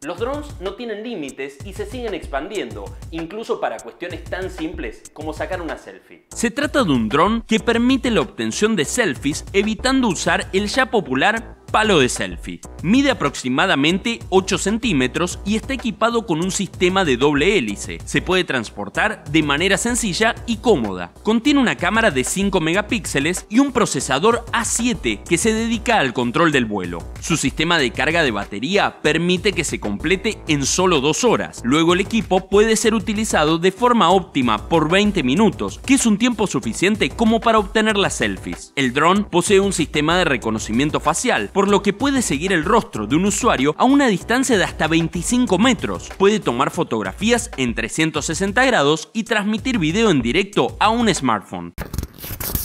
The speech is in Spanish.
Los drones no tienen límites y se siguen expandiendo, incluso para cuestiones tan simples como sacar una selfie. Se trata de un dron que permite la obtención de selfies evitando usar el ya popular palo de selfie. Mide aproximadamente 8 centímetros y está equipado con un sistema de doble hélice. Se puede transportar de manera sencilla y cómoda. Contiene una cámara de 5 megapíxeles y un procesador A7 que se dedica al control del vuelo. Su sistema de carga de batería permite que se complete en solo 2 horas. Luego el equipo puede ser utilizado de forma óptima por 20 minutos, que es un tiempo suficiente como para obtener las selfies. El dron posee un sistema de reconocimiento facial, por lo que puede seguir el rostro de un usuario a una distancia de hasta 25 metros. Puede tomar fotografías en 360 grados y transmitir video en directo a un smartphone.